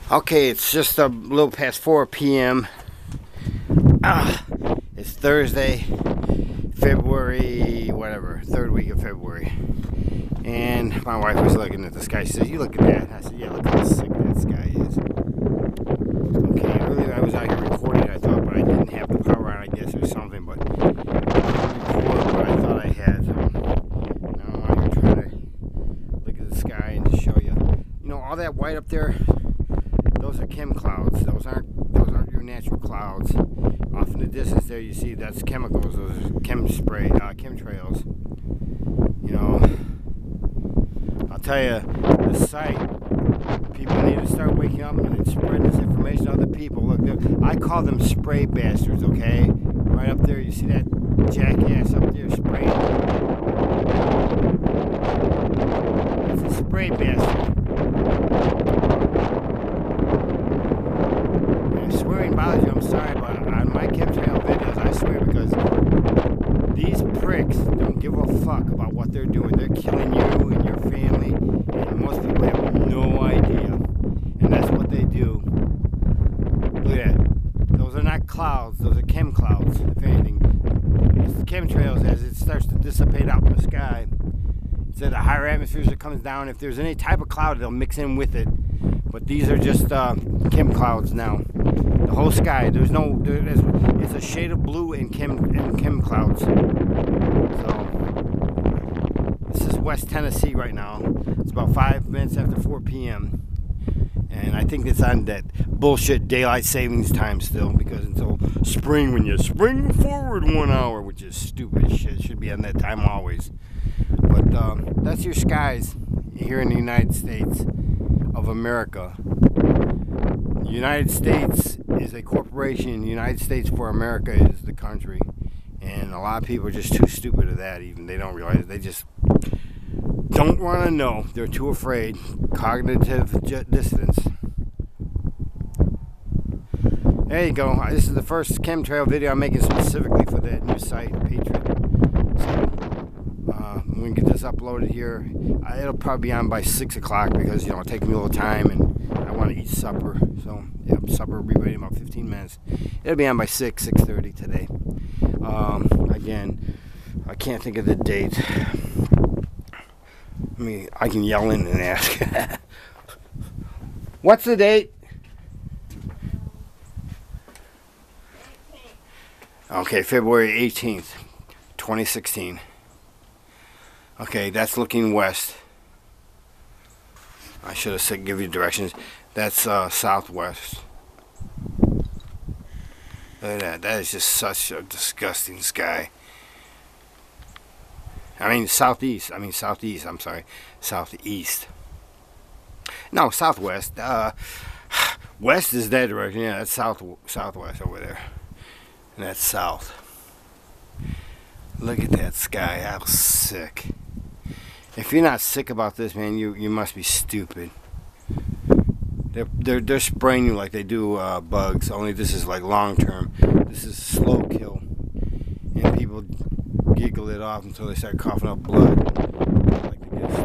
Okay, it's just a little past 4 p.m. It's Thursday, February, whatever, third week of February. And my wife was looking at the sky. She said, "You look at that." I said, "Yeah, look how sick that sky is." Okay, earlier I was out here recording, I thought, but I didn't have the power on, I guess, or something. But I recorded what I thought I had. Now I'm out here trying to look at the sky and just show you. You know, all that white up there, those are chem clouds. Those aren't your natural clouds. Off in the distance there, you see that's chemicals. Those are chemtrails. You know, I'll tell you, the site. People need to start waking up and spread this information to other people. Look, I call them spray bastards. Okay, right up there, you see that jackass up there spraying. It's a spray bastard. Swearing bothers you, I'm sorry, but on my chemtrail videos, I swear, because these pricks don't give a fuck about what they're doing. They're killing you and your family, and most people have no idea. And that's what they do. Look at that. Those are not clouds, those are chem clouds, if anything. It's the chemtrails as it starts to dissipate out in the sky. So the higher atmospheres that comes down, if there's any type of cloud, they'll mix in with it. But these are just chem clouds now. The whole sky, it's a shade of blue and chem clouds. So this is West Tennessee right now. It's about 5 minutes after 4 p.m. And I think it's on that bullshit daylight savings time still, because until spring, when you spring forward 1 hour, which is stupid shit, it should be on that time always. But that's your skies here in the United States of America. The United States is a corporation. The United States for America is the country. And a lot of people are just too stupid of that even. They don't realize it. They just don't want to know. They're too afraid. Cognitive dissonance. There you go. This is the first chemtrail video I'm making specifically for that new site, Patriot. So, I'm going to get this uploaded here. It'll probably be on by 6 o'clock because, you know, it'll take me a little time and I want to eat supper. So, yeah, supper will be ready in about 15 minutes. It'll be on by 6:30 today. Again, I can't think of the date. I can yell in and ask. What's the date? Okay, February 18th, 2016. Okay, that's looking west. I should have said give you directions. That's southwest. Look at that. That is just such a disgusting sky. Southeast. I'm sorry. Southeast. No, southwest. West is that direction. Yeah, that's southwest over there. And that's south. Look at that sky. How sick. If you're not sick about this, man, you must be stupid. They're spraying you like they do bugs. Only this is like long term. This is slow kill, and people giggle it off until they start coughing up blood. Like they get